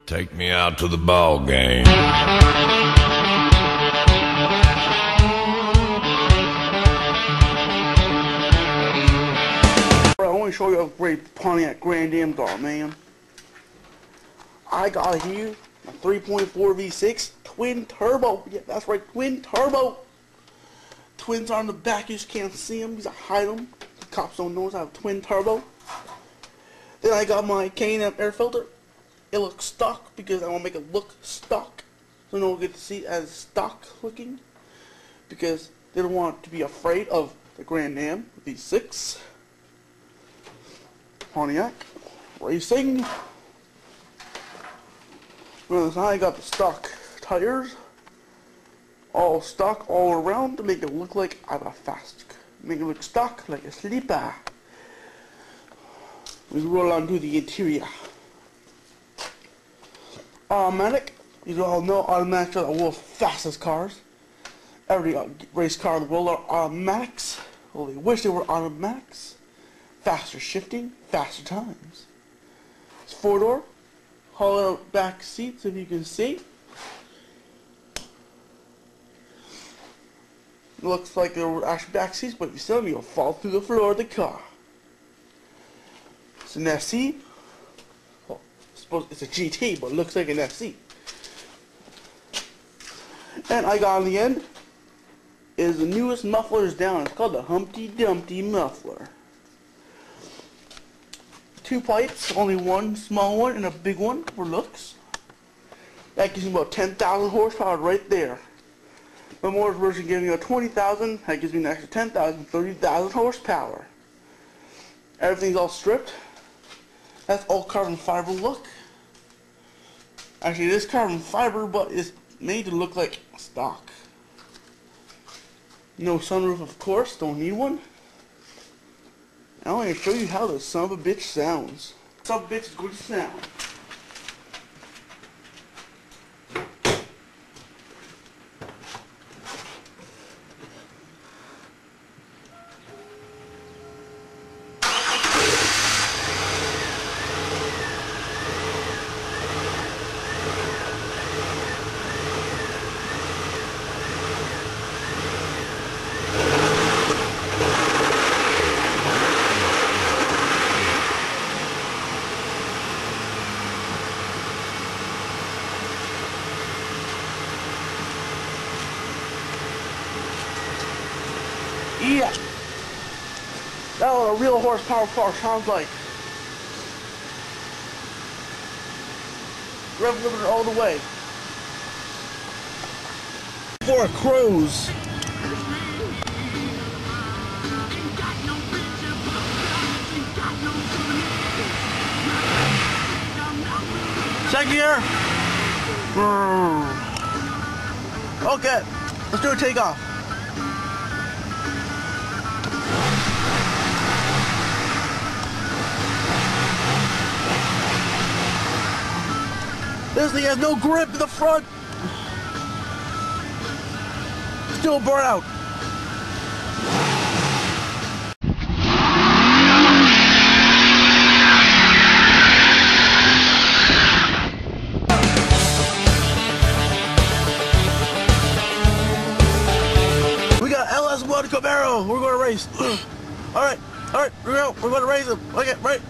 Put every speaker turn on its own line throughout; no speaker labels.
Take me out to the ball game.
I want to show you a great Pontiac Grand Am car, man. I got here a 3.4 V6 twin turbo. Yeah, that's right, twin turbo. Twins are on the back. You just can't see them because I hide them. The cops don't know I have a twin turbo. Then I got my K&M air filter. It looks stock because I want to make it look stock, so no one gets to see it as stock looking, because they don't want to be afraid of the Grand Am V6 Pontiac Racing. On the side I got the stock tires, all stock all around to make it look like I have a fast, make it look stock like a sleeper. We roll on to the interior. Automatic. You all know automatics are the world's fastest cars. Every race car in the world are automatics. Well, they wish they were automatics. Faster shifting, faster times. It's 4-door. Hollow out back seats, if you can see. It looks like they were actually back seats, but if you sit on them, you'll fall through the floor of the car. It's an SC. Well, I suppose it's a GT, but it looks like an SC. And I got on the end is the newest mufflers down. It's called the Humpty Dumpty muffler. 2 pipes, only one small one and a big one for looks. That gives me about 10,000 horsepower right there. My motor version gives me about 20,000. That gives me an extra 10,000, 30,000 horsepower. Everything's all stripped. That's all carbon fiber look. Actually, it is carbon fiber, but it's made to look like stock. No sunroof, of course. Don't need one. Now I'm going to show you how the son of a bitch sounds. Son of a bitch is going to sound. Yeah, that's what a real horsepower car sounds like. Rev limiter all the way. For a cruise. Second gear. Okay, let's do a takeoff. This thing has no grip in the front. Still burn out. We got LS1 Camaro. We're going to race. All right, we're going to race him. Okay, right.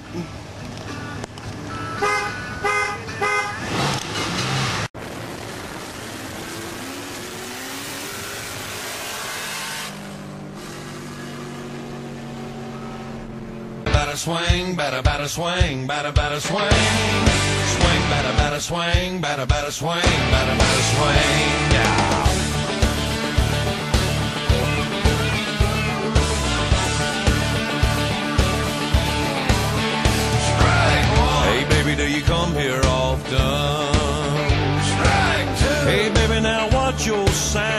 Batter swing, batter swing, batter swing. Swing, batter swing, batter swing, batter swing. Yeah. Strike one. Hey baby, do you come here often? Strike two. Hey baby, now watch your sound.